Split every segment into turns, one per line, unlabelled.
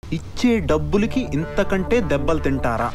ఇచ్చే డబ్బులకి ఇంతకంటే దెబ్బలు తింటారా?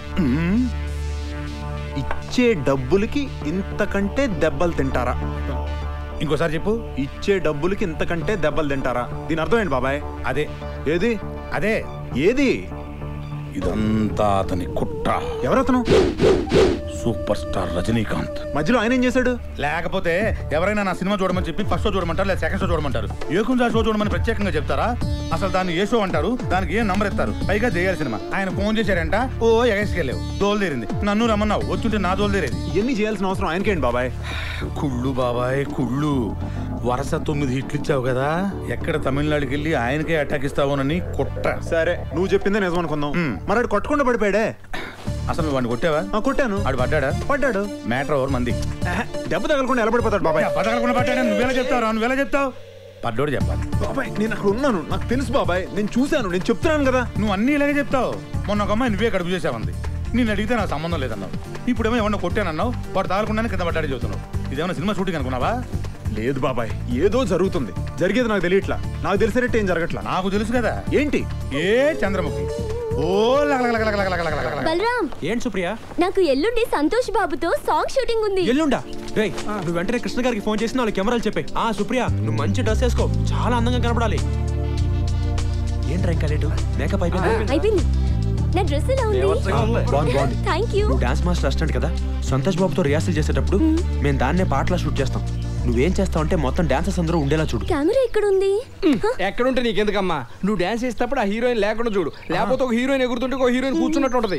ఇచ్చే డబ్బులకి ఇంతకంటే దెబ్బలు తింటారా?
ఇంకోసారి చెప్పు.
ఇచ్చే డబ్బులకి ఇంతకంటే దెబ్బలు తింటారా? దీని అర్థం ఏంటి బాబాయ్?
అదే.
ఏది?
అదే.
ఏది?
ఇదంతా అతని కుట్ర.
ఎవరతను?
Super star Rajinikanth.
మధ్యలో ఆయన ఏం చేశాడు?
లేకపోతే ఎవరైనా నా సినిమా చూడమని చెప్పి ఫస్ట్ షో చూడమంటారు, లేదా సెకండ్ షో చూడమంటారు. ఏకుంజా షో చూడమని ప్రత్యేకంగా చెప్తారా? అసలు దాన్ని ఏ షో అంటారు? దానికి ఏ నంబర్ ఇస్తారు? పైగా చేయాలి సినిమా. ఆయన ఫోన్ చేశారంట, ఓ ఎగేసుకెళ్ళావు, దోలు తీరింది. నన్ను రమ్మన్నావు, వచ్చుంటే నా దోలు తీరేది.
ఇవన్నీ చేయాల్సిన అవసరం ఆయనకేంటి బాబాయ్?
కుళ్ళు బాబాయ్ కుళ్ళు. వరుస 9 హిట్లు ఇచ్చావు కదా, ఎక్కడ తమిళనాడుకి వెళ్ళి ఆయనకే అటాక్ ఇస్తావునని కుట్ర.
సరే, నువ్వు చెప్పిందే నిజం అనుకుందాం. మరి ఆడు కొట్టకుండా పడిపోయాడే.
అసలు నువ్వు వాడిని కొట్టావా?
కొట్టాను.
ఆడు పడ్డాడా?
పడ్డాడు.
మ్యాటర్ ఓవర్ మంది.
దెబ్బ తగలకుండా ఎలా పడిపోతాడు బాబాయ్?
దెబ్బ తగలకుండా పడ్డాడు. నువ్వెలా చెప్తావు? నువ్వెలా చెప్తావు? పడ్డోడు చెప్పాలి.
బాబాయ్ నేను అక్కడ ఉన్నాను, నాకు తెలుసు బాబాయ్, నేను చూశాను, నేను చెప్తున్నాను కదా.
నువ్వు అన్ని ఇలాగే చెప్తావు. మొన్న ఒక అమ్మాయి నువ్వే కడుపు చేసావంది, నేను అడిగితే నాకు సంబంధం లేదన్నావు. ఇప్పుడేమో ఏమన్నా కొట్టానన్నావు, వాడు తాగకుండానే కింద పడ్డాడు చెబుతున్నావు. ఇదేమన్నా సినిమా షూటింగ్ అనుకున్నావా?
లేదు బాబాయ్, ఏదో జరుగుతుంది. జరిగేది నాకు తెలియట్లా. నాకు తెలిసినట్టు ఏం జరగట్లా.
నాకు తెలుసు కదా.
ఏంటి?
ఏ చంద్రముఖి. ఓ
బలరాం.
ఏంటి సుప్రియ?
నాకు ఎల్లుండి సంతోష్ బాబుతో సాంగ్ షూటింగ్ ఉంది.
ఎల్లుండా? రేయ్, నువ్వు వెంటనే కృష్ణ గారికి ఫోన్ చేసి వాళ్ళ కెమెరాలు చెప్పే. సుప్రియ, నువ్వు మంచి డ్రెస్ వేసుకో, చాలా అందంగా కనపడాలి. ఏంట్రా ఇంకా లేటు? మేకప్
అయిపోయింది. నా డ్రెస్ ఎలా ఉంది? థాంక్యూ.
నువ్వు డాన్స్ మాస్టర్ అసిస్టెంట్ కదా, సంతోష్ బాబుతో రిహార్సల్ చేసేటప్పుడు మేము దాన్నే పాటలా షూట్ చేస్తాం. నువ్వేం చేస్తావు అంటే మొత్తం డాన్సర్స్ అందరూ ఉండేలా చూడు.
కెమెరా ఎక్కడ ఉంది?
ఎక్కడుంటే నీకెందుకమ్మా? నువ్వు డాన్స్ చేసేటప్పుడు ఆ హీరోయిన్ లేకుండా చూడు, లేకపోతే ఒక హీరోయిన్ ఎగురుతుంటే ఒక హీరోయిన్ కూర్చున్నట్టు ఉంటది.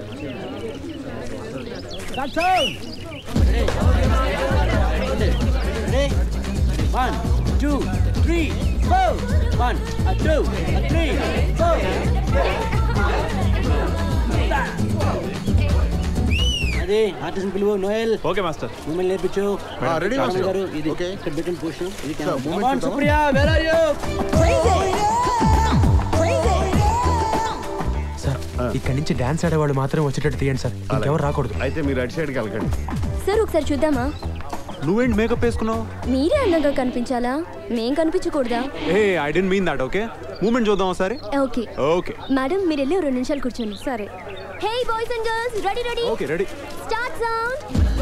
అదే ఆర్టిస్ట్ పిలువు. నోయల్.
Okay master.
మూమెంట్ నేర్పించు.
Ready master.
ఇది ఇక్కడ పెట్టిన పొజిషన్. ఇది
come on Supriya, where are you?
Sir, ఇక్కడ నుంచి డాన్స్ ఆడేవాళ్ళు మాత్రం వచ్చేటట్టు తీయండి సార్, ఇంకెవరు రాకూడదు.
అయితే మీరు అటు సైడ్కి వెళ్ళకండి.
సార్ ఒకసారి చూద్దామా?
నువ్వేంటి మేకప్ వేసుకున్నావు?
మీరే అందంగా కనిపించాలా, మేం కనిపించకూడదా?
I don't mean that. Okay, movement చూద్దాం ఒకసారి.
ఓకే
ఓకే
మేడం, మీరు వెళ్ళి 2 నిమిషాలు కూర్చోండి. సరే. Hey boys and girls, ready ready?
Okay ready.
Start sound.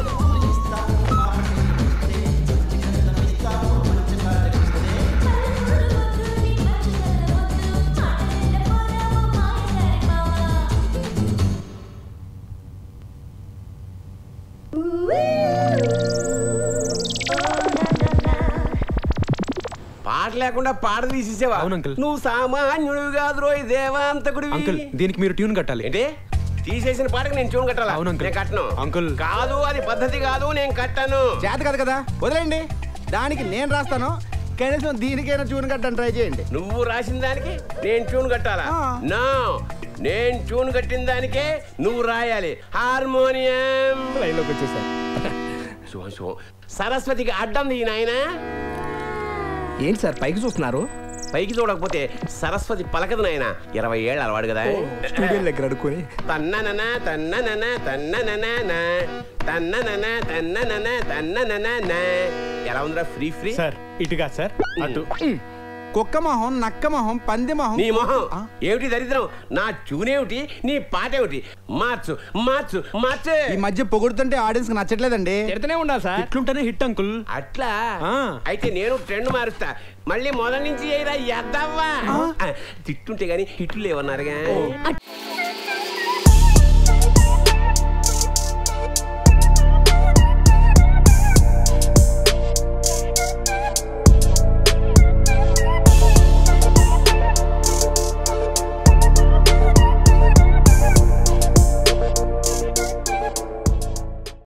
పాట లేకుండా పాట తీసేసావా? నువ్వు సామాన్యుడు కాదు రోయ్, దేవాంతకుడివి.
అంకుల్, దీనికి మీరు ట్యూన్ కట్టాలి.
ఏంటి? తీసేసిన పాటకు నేను ట్యూన్ కట్టాలా? నేను కట్టను
అంకుల్.
కాదు, అది పద్ధతి కాదు, నేను కట్టాను.
చేత కాదు కదా, వదిలేండి. దానికి నేను రాస్తాను, కనీసం దీనికైనా ట్యూన్ కట్టని ట్రై చేయండి.
నువ్వు రాసిన దానికి నేను ట్యూన్ కట్టాలా? నో, నేను ట్యూన్ కట్టిన దానికే నువ్వు రాయాలి. హార్మోనియం
లైన్లోకి వచ్చేసారు.
సరస్వతికి అడ్డం ఈ నాయన.
ఏంటి సార్ పైకి చూస్తున్నారు?
పైకి చూడకపోతే సరస్వతి పలకదు నాయన. 20 ఏళ్ళు అలవాడు కదా.
దగ్గర అడుక్కొని
తన్నననా తన్నననా తన్నననా తన్నననా తన్నననా తన్నననా. ఎలా ఉందిరా? Free free
sir. ఇటుగా సార్, అటు.
కుక్క మొహం, నక్క మొహం, పంది మొహం.
నీ మొహం ఏమిటి దరిద్రం? నా ట్యూన్ ఏమిటి, నీ పాట ఏమిటి? మార్చు మార్చు మార్చు.
ఈ మధ్య పొగుడుతుంటే ఆడియన్స్ కి నచ్చట్లేదండి.
తిడుతూనే ఉండాలి సార్.
ఇట్లుంటేనే hit uncle.
అట్లా అయితే నేను ట్రెండ్ మారుస్తా. మళ్ళీ మొదటి నుంచి ఎద్దవ్వా. తిట్టుంటే గానీ హిట్లు లేవన్నారుగా.